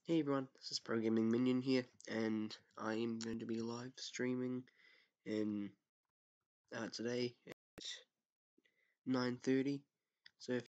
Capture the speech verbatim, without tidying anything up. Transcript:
Hey everyone, this is Pro Gaming Minion here, and I am going to be live streaming in uh, today at nine thirty. So if